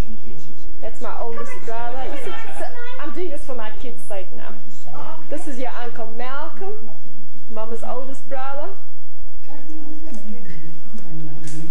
That's my oldest brother. You see, so I'm doing this for my kids' sake now. This is your Uncle Malcolm, Mama's oldest brother.